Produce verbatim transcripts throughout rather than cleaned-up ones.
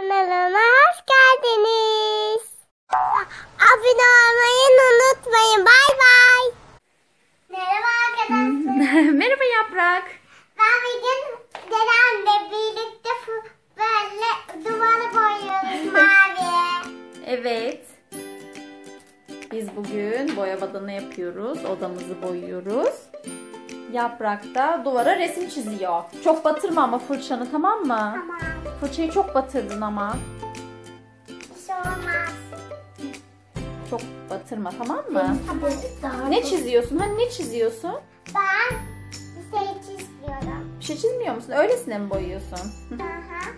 Kanalıma hoş geldiniz. Abone olmayı unutmayın. Bay bay. Merhaba arkadaşlar. Merhaba Yaprak. Ben bugün dedemle birlikte böyle duvarı boyuyoruz mavi. Evet. Biz bugün boya badana yapıyoruz. Odamızı boyuyoruz. Yaprak da duvara resim çiziyor. Çok batırma ama fırçanı, tamam mı? Tamam. Fırçayı çok batırdın ama. Bir şey olmaz. Çok batırma, tamam mı? Tamam. Ne çiziyorsun? Hani ne çiziyorsun? Ben bir şey çiziyorum. Bir şey çizmiyor musun? Öylesine mi boyuyorsun? Hı hı.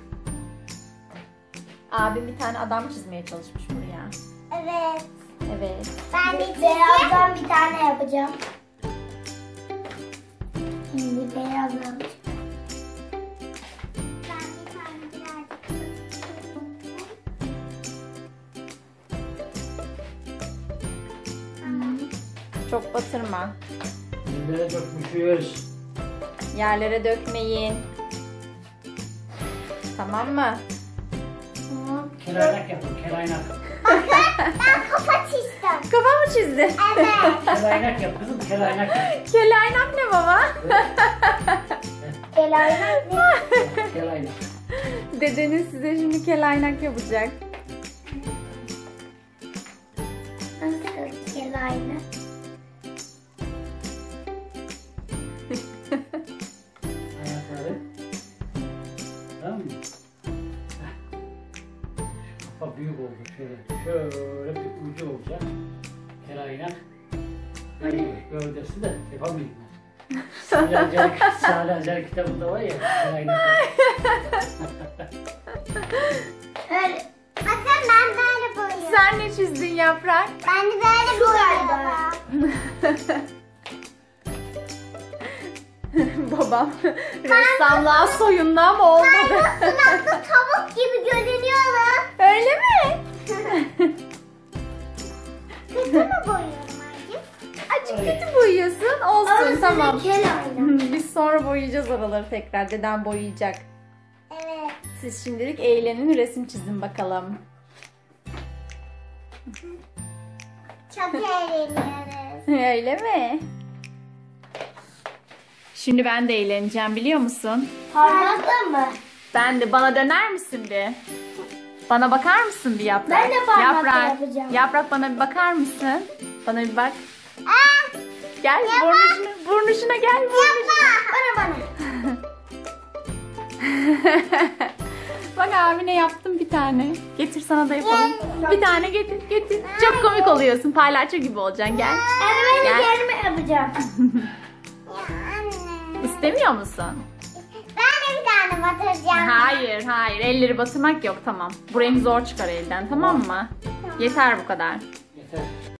Abim bir tane adam çizmeye çalışmış buraya. Evet. Evet. Ben de beyazdan bir tane yapacağım. Şimdi beyazdan. Ben bir tane birazcık. Tamam. Çok batırma. Nereye dökmüşüz? Yerlere dökmeyin. Tamam mı? Kelaynak yapın, kelaynak. Ben kafa çizdim. Kafa mı çizdi? Evet. Kelaynak yap kızım, kelaynak yap. Kelaynak ne baba? Kelaynak ne? Kelaynak. Dedeniz size şimdi kelaynak yapacak. Nasıl kelaynak? Ayakları. Tamam mı? Heh. Kafa büyük oldu şöyle. Şöyle bir ucu olacak. Kelaynak. Böyle gövdesi de yapamayayım ben. Salih Acar, Salih Acar kitabında var ya, kelaynak. Öyle. Bakın ben böyle boyuyorum. Sen ne çizdin Yaprak? Ben de böyle boyuyorum. Babam ressamlığa soyundu ama olmadı. Suratlı tavuk gibi görünüyorum. Öyle mi? Kötü mü boyuyorum acı? Azıcık kötü boyuyorsun. Olsun, tamam. Kelaynak. Biz sonra boyayacağız oraları tekrar. Dedem boyayacak. Evet. Siz şimdilik eğlenin, resim çizin bakalım. Çok eğleniyoruz. Öyle mi? Şimdi ben de eğleneceğim, biliyor musun? Parmakla mı? Ben de, bana döner misin bir? Bana bakar mısın bir Yaprak? Ben de parmakla Yaprak, yapacağım. Yaprak bana bir bakar mısın? Bana bir bak. Aa, Gel burnuşuna, burnuşuna gel. yapma. Bana bana. Bak abine yaptım bir tane. Getir sana da yapalım. Bir tane getir, getir. Çok komik oluyorsun. Palyaço gibi olacaksın. Gel. Evet, Gel. kendime yapacağım. Ya anne. İstemiyor musun? Ben de bir tane batıracağım. Hayır, hayır. Elleri batırmak yok, tamam. Bu renk zor çıkar elden, tamam mı? Yeter bu kadar. Yeter.